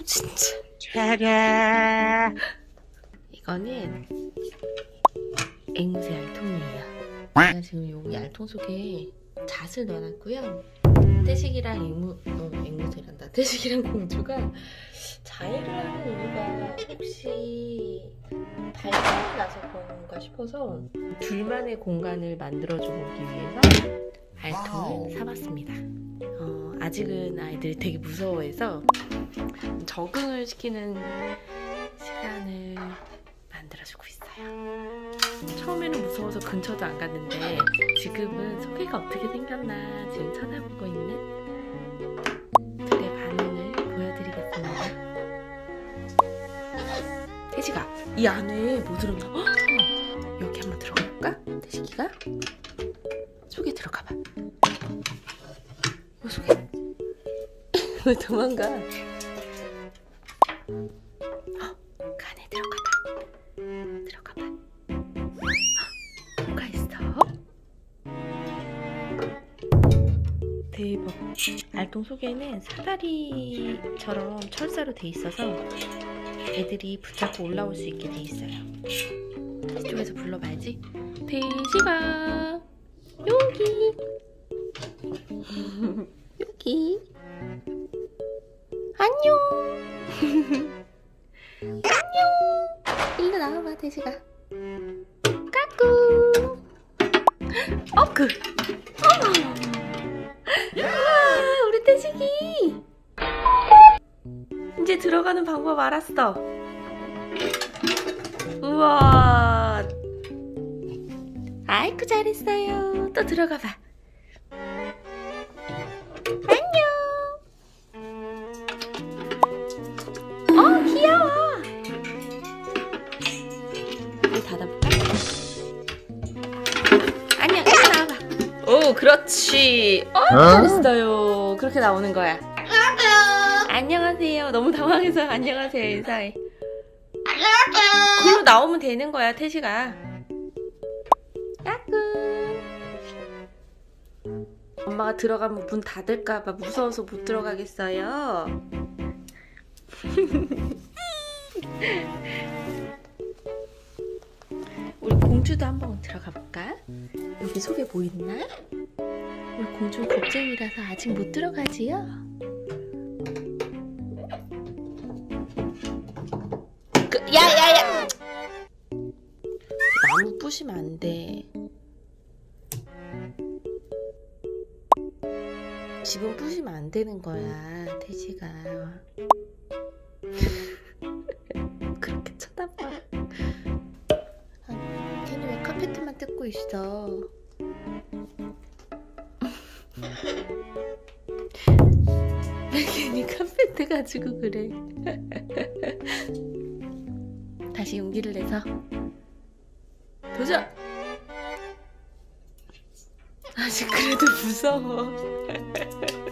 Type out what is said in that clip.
진짜. 짜라. 이거는 앵무새 알통이에요. 제가 지금 요 알통 속에 잣을 넣어놨고요. 태식이랑 앵무새란다. 태식이랑 공주가 자해를 하는 이유가 혹시 발사가 나서 그런가 싶어서 둘만의 공간을 만들어주기 위해서 알통을 사봤습니다. 아직은 아이들이 되게 무서워해서 적응을 시키는 시간을 만들어주고 있어요. 처음에는 무서워서 근처도 안 갔는데 지금은 소개가 어떻게 생겼나 지금 찾아보고 있는 둘의 반응을 보여드리겠습니다. 태식아, 이 안에 뭐 들었나? 여기 한번 들어가 볼까? 태식이가 속에 들어가봐. 속에 왜 도망가? 안에 들어가봐. 뭐가 있어? 대박. 알통 속에는 사다리처럼 철사로 돼 있어서 애들이 붙잡고 올라올 수 있게 돼 있어요. 이쪽에서 불러봐야지. 태식아, 여기. 여기. 안녕. 안녕. 일로 나와봐, 태식아. 까꿍. 어그. 와, 우리 태식이. 이제 들어가는 방법 알았어. 우와. 아이쿠, 잘했어요. 또 들어가봐. 귀여워. 이거 닫아볼까? 아니야, 이리 나와봐. 오, 그렇지. 잘했어요. 그렇게 나오는 거야. 안녕하세요. 너무 당황해서 안녕하세요 인사해. 글로 나오면 되는 거야, 태식아. 까꿍. 엄마가 들어가면 문 닫을까봐 무서워서 못 들어가겠어요. 우리 공주도 한번 들어가 볼까? 여기 속에 뭐 있나? 우리 공주는 겁쟁이라서 아직 못 들어가지요? 야야야! 나무 부시면 안 돼. 집은 부시면 안 되는 거야, 태식아. 그렇게 쳐다봐. 걔는 왜 카페트만 뜯고 있어? 왜 괜히 카페트 가지고 그래? 다시 용기를 내서 도전! 아직 그래도 무서워.